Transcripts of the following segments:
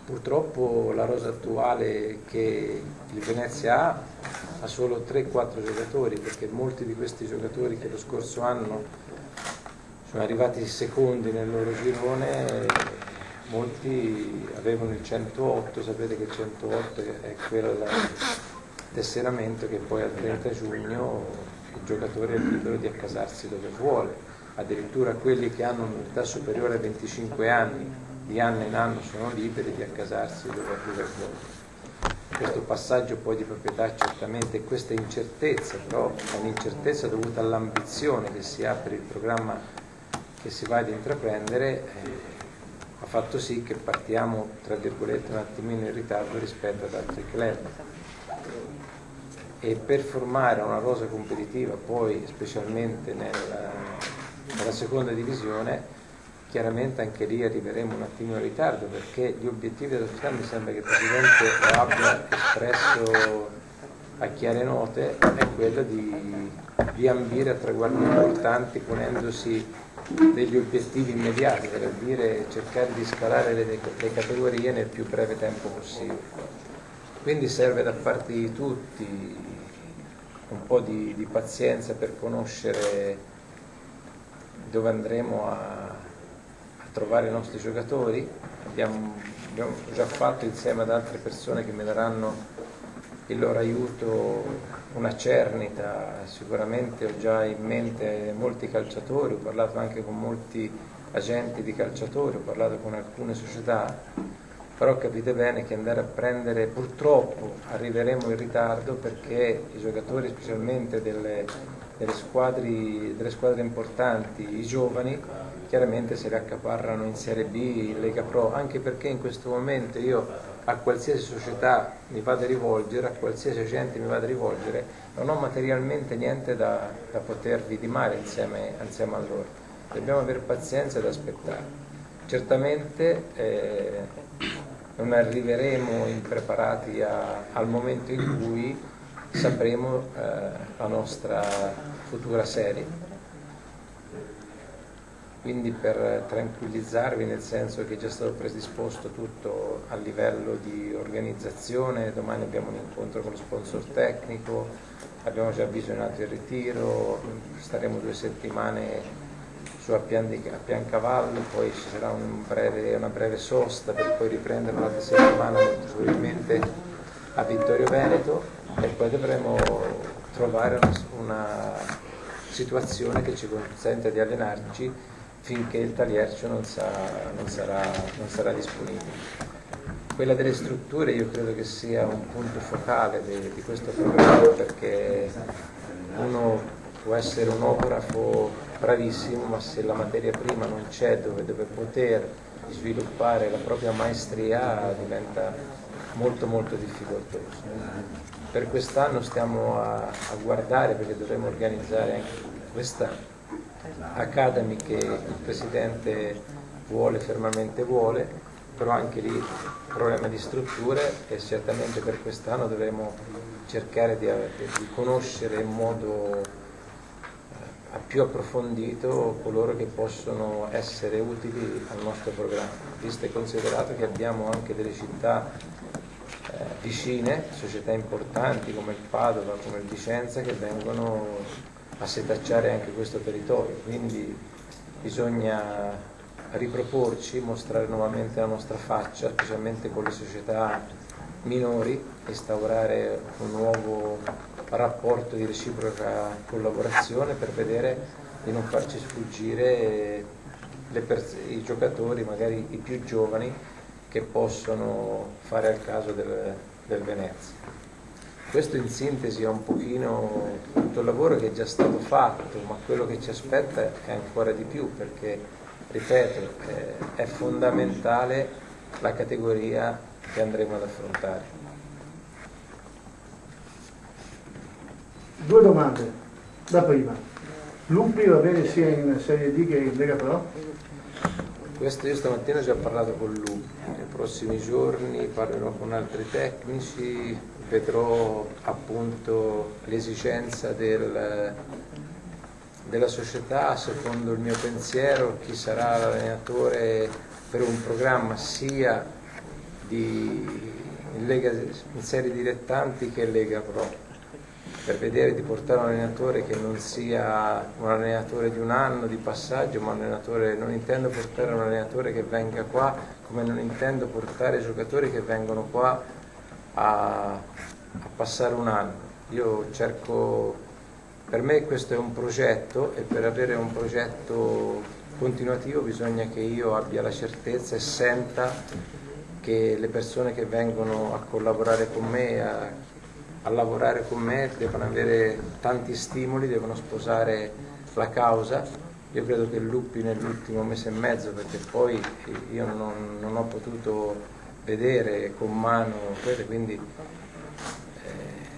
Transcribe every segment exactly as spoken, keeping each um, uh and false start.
Purtroppo la rosa attuale che il Venezia ha ha solo tre quattro giocatori, perché molti di questi giocatori che lo scorso anno sono arrivati secondi nel loro girone, molti avevano il centootto, sapete che il centootto è quel tesseramento che poi al trenta giugno il giocatore è libero di accasarsi dove vuole, addirittura quelli che hanno un'età superiore ai venticinque anni di anno in anno sono liberi di accasarsi dove, dove vuole. Questo passaggio poi di proprietà certamente, questa incertezza, però è un'incertezza dovuta all'ambizione che si ha per il programma che si va ad intraprendere, eh, ha fatto sì che partiamo tra virgolette un attimino in ritardo rispetto ad altri club, e per formare una rosa competitiva poi specialmente nella, nella seconda divisione chiaramente anche lì arriveremo un attimo in ritardo, perché gli obiettivi della società mi sembra che il Presidente lo abbia espresso a chiare note, è quello di, di ambire a traguardi importanti ponendosi degli obiettivi immediati, per dire cercare di scalare le, le categorie nel più breve tempo possibile. Quindi serve da parte di tutti un po' di, di pazienza per conoscere dove andremo a trovare i nostri giocatori. Abbiamo, abbiamo già fatto insieme ad altre persone che mi daranno il loro aiuto una cernita, sicuramente ho già in mente molti calciatori, ho parlato anche con molti agenti di calciatori, ho parlato con alcune società, però capite bene che andare a prendere, purtroppo arriveremo in ritardo perché i giocatori specialmente delle, delle, squadre, delle squadre importanti, i giovani, chiaramente se li accaparrano in Serie B, in Lega Pro, anche perché in questo momento io a qualsiasi società mi vado a rivolgere, a qualsiasi agente mi vado a rivolgere, non ho materialmente niente da, da potervi dimare insieme, insieme a loro. Dobbiamo avere pazienza ed aspettare. Certamente eh, non arriveremo impreparati a, al momento in cui sapremo eh, la nostra futura serie. Quindi per tranquillizzarvi, nel senso che è già stato predisposto tutto a livello di organizzazione, domani abbiamo un incontro con lo sponsor tecnico, abbiamo già visionato il ritiro, staremo due settimane su a, Pian di, a Piancavallo, poi ci sarà un breve, una breve sosta per poi riprendere un'altra settimana molto probabilmente a Vittorio Veneto, e poi dovremo trovare una, una situazione che ci consenta di allenarci finché il Taliercio non, sa, non, sarà, non sarà disponibile. Quella delle strutture io credo che sia un punto focale di, di questo programma, perché uno può essere un opografo bravissimo, ma se la materia prima non c'è dove, dove poter sviluppare la propria maestria diventa molto molto difficoltoso. Per quest'anno stiamo a, a guardare, perché dovremo organizzare anche questa Academy che il Presidente vuole, fermamente vuole, però anche lì problema di strutture, e certamente per quest'anno dovremo cercare di, di conoscere in modo eh, più approfondito coloro che possono essere utili al nostro programma, visto e considerato che abbiamo anche delle città eh, vicine, società importanti come il Padova, come il Vicenza, che vengono a setacciare anche questo territorio, quindi bisogna riproporci, mostrare nuovamente la nostra faccia, specialmente con le società minori, instaurare un nuovo rapporto di reciproca collaborazione per vedere di non farci sfuggire le i giocatori, magari i più giovani, che possono fare al caso del, del Venezia. Questo in sintesi è un pochino tutto il lavoro che è già stato fatto, ma quello che ci aspetta è ancora di più, perché, ripeto, è fondamentale la categoria che andremo ad affrontare. Due domande. La prima, Lupi va bene sia in Serie D che in Lega Pro? Questo io stamattina ho già parlato con lui, nei prossimi giorni parlerò con altri tecnici, vedrò appunto l'esigenza del, della società, secondo il mio pensiero, chi sarà l'allenatore per un programma sia di, in, Lega, in serie dilettanti che Lega Pro, per vedere di portare un allenatore che non sia un allenatore di un anno di passaggio, ma un allenatore, non intendo portare un allenatore che venga qua, come non intendo portare giocatori che vengono qua a, a passare un anno. Io cerco, per me questo è un progetto, e per avere un progetto continuativo bisogna che io abbia la certezza e senta che le persone che vengono a collaborare con me, a a lavorare con me, devono avere tanti stimoli, devono sposare la causa. Io credo che Luppi nell'ultimo mese e mezzo, perché poi io non, non ho potuto vedere con mano, quindi eh,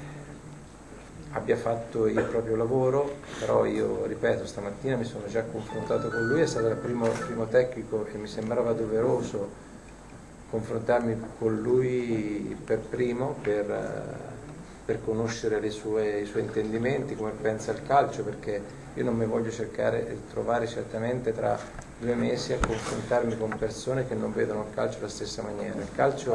abbia fatto il proprio lavoro, però io ripeto, stamattina mi sono già confrontato con lui, è stato il primo, il primo tecnico e mi sembrava doveroso confrontarmi con lui per primo, per per conoscere le sue, i suoi intendimenti, come pensa al calcio, perché io non mi voglio cercare di trovare certamente tra due mesi a confrontarmi con persone che non vedono il calcio alla stessa maniera. Il calcio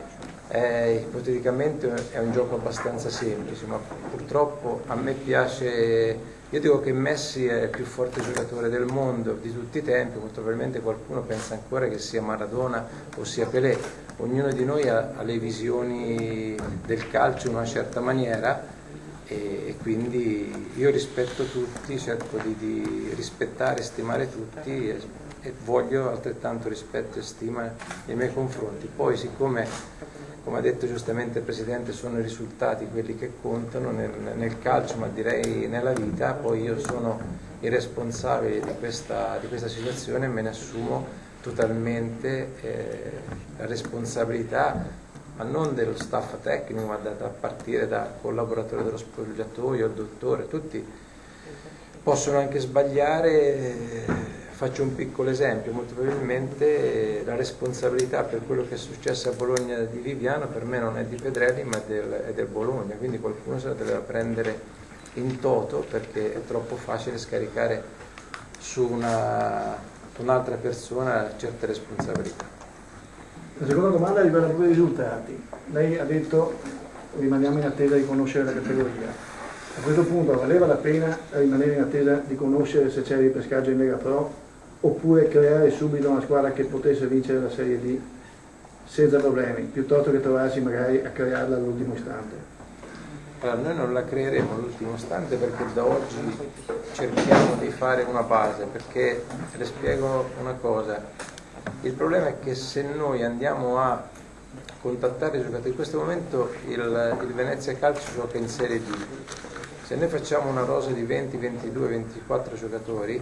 è, ipoteticamente è un gioco abbastanza semplice, ma purtroppo a me piace, io dico che Messi è il più forte giocatore del mondo di tutti i tempi, molto probabilmente qualcuno pensa ancora che sia Maradona o sia Pelé. Ognuno di noi ha, ha le visioni del calcio in una certa maniera e, e quindi io rispetto tutti, cerco di, di rispettare e stimare tutti e, e voglio altrettanto rispetto e stima nei miei confronti. Poi siccome, come ha detto giustamente il Presidente, sono i risultati quelli che contano nel, nel calcio, ma direi nella vita, poi io sono il responsabile di questa, di questa situazione e me ne assumo totalmente eh, la responsabilità, ma non dello staff tecnico, ma da, da partire da collaboratore dello spogliatoio, il dottore, tutti possono anche sbagliare. Eh, faccio un piccolo esempio, molto probabilmente eh, la responsabilità per quello che è successo a Bologna di Viviano per me non è di Pedrelli ma del, è del Bologna, quindi qualcuno se la doveva prendere in toto, perché è troppo facile scaricare su una un'altra persona certe responsabilità. La seconda domanda riguarda proprio i risultati. Lei ha detto rimaniamo in attesa di conoscere la categoria. A questo punto valeva la pena rimanere in attesa di conoscere se c'è il ripescaggio in Lega Pro oppure creare subito una squadra che potesse vincere la Serie D senza problemi, piuttosto che trovarsi magari a crearla all'ultimo istante? Allora, noi non la creeremo all'ultimo istante perché da oggi cerchiamo di fare una base, perché le spiego una cosa, il problema è che se noi andiamo a contattare i giocatori, in questo momento il, il Venezia Calcio gioca in Serie D, se noi facciamo una rosa di venti, ventidue, ventiquattro giocatori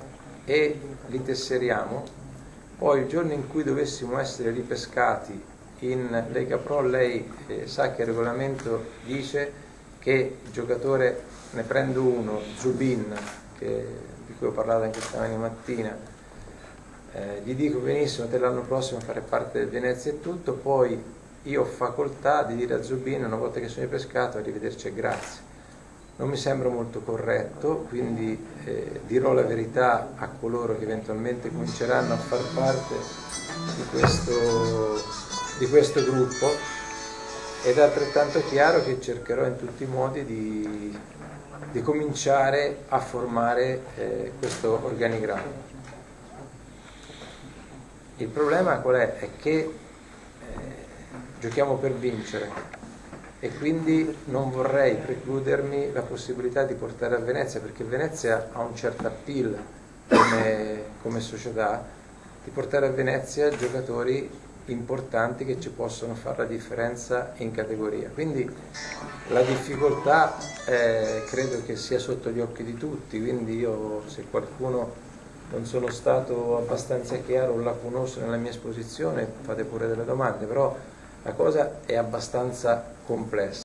e li tesseriamo, poi il giorno in cui dovessimo essere ripescati in Lega Pro, lei eh, sa che il regolamento dice che il giocatore, ne prendo uno, Zubin, che, di cui ho parlato anche stamani mattina, eh, gli dico benissimo, te l'anno prossimo fare parte del Venezia e tutto, poi io ho facoltà di dire a Zubin una volta che sono ripescato arrivederci e grazie. Non mi sembra molto corretto, quindi eh, dirò la verità a coloro che eventualmente cominceranno a far parte di questo, di questo gruppo, ed è altrettanto chiaro che cercherò in tutti i modi di, di cominciare a formare eh, questo organigramma. Il problema qual è? È che eh, giochiamo per vincere e quindi non vorrei precludermi la possibilità di portare a Venezia, perché Venezia ha un certo appeal come, come società, di portare a Venezia giocatori importanti che ci possono fare la differenza in categoria. Quindi la difficoltà eh, credo che sia sotto gli occhi di tutti, quindi io, se qualcuno non sono stato abbastanza chiaro o lacunoso nella mia esposizione, fate pure delle domande, però la cosa è abbastanza complessa.